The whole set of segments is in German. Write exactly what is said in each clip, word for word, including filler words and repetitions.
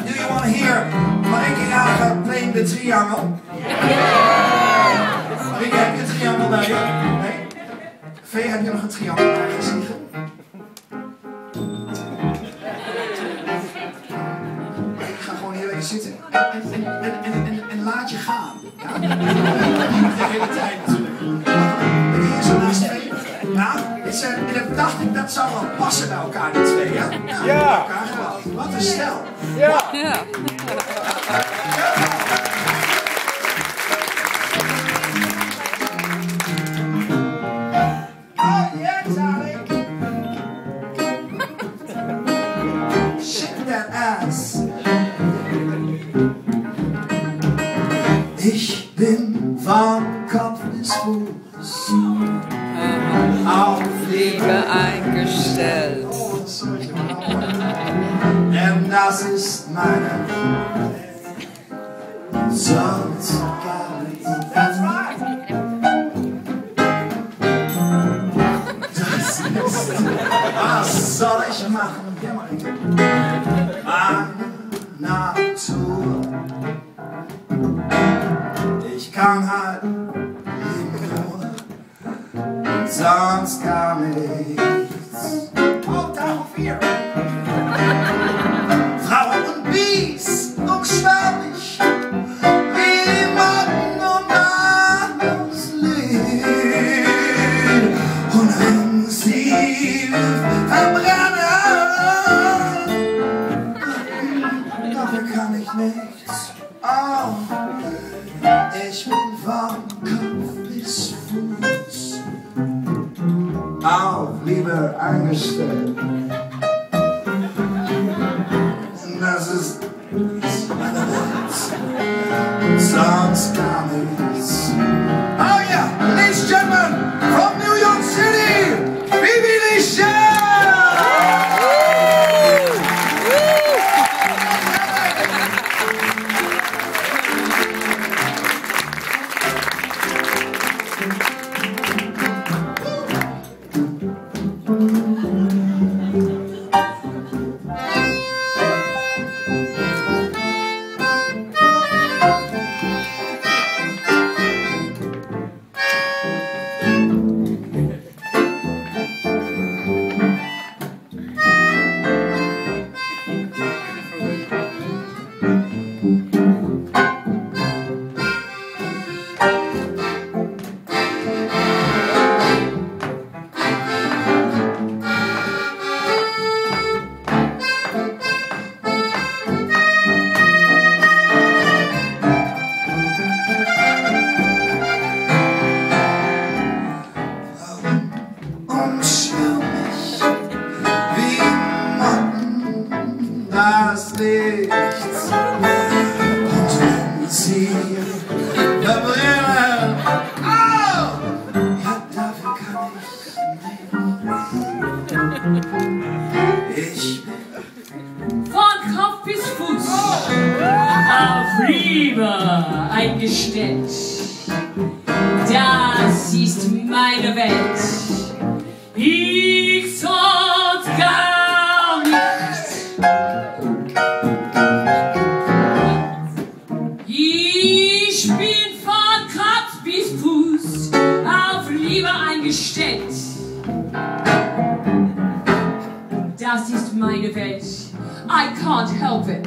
Do you want to hear Marike Jager playing the triangle? Marike, heb je een triangle bij je? Nee? Vee, heb je nog een triangle bij je gezien? Ik ga gewoon hier even zitten en, en, en, en, en laat je gaan. Ja? De hele tijd natuurlijk. Ben je hier zo naast twee? Ja, is, uh, en dan dacht ik dat zou wel passen bij elkaar, die twee, hè? Nou, ja. Elkaar gewoon. Wat een stel. Ja. Ja. Oh, yeah, darling. Shake that ass. Ich bin von Kopf bis Fuß auf Liebe eingestellt. Denn das ist meine sonst gar nichts. That's right. Das ist, was soll ich machen? Meine Natur. Ich kann halt nur und sonst gar nichts. Oh, darauf hier. Frauen und Bies, umschwärmig, wie Motten um das Lied. Und wenn sie verbrennen, dafür kann ich nichts. Oh, ich bin von Kopf bis Fuß auf Liebe eingestellt. Das ist meine Welt, sonst gar nichts. Oh yeah, ladies and gentlemen, from New York City, Bibi Lichel! Das Licht und wenn sie verbrennen, oh, ja, dafür kann ich nicht. Ich bin von Kopf bis Fuß auf Liebe eingestellt. Das ist meine Welt. Ich sonst gar nicht. Ich bin von Kopf bis Fuß auf Liebe eingestellt. Das ist meine Welt. I can't help it.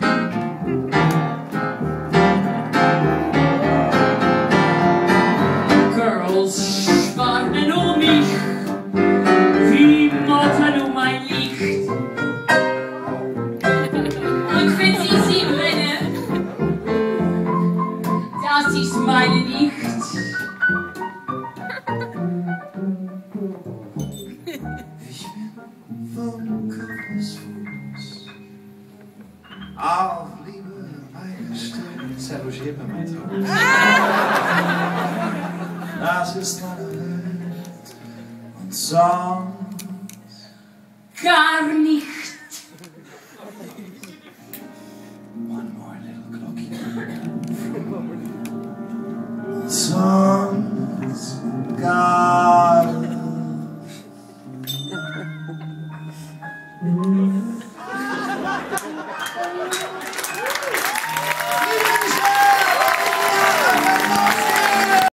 Girls schwärmen um mich, wie Motten um mein Licht. Und wenn sie sie brennen, das ist meine Licht. Ich bin vom Kopf bis Fuß auf Liebe eingestellt. Zerlogiert mir mein Traum. Das ist meine Welt und sonst Gar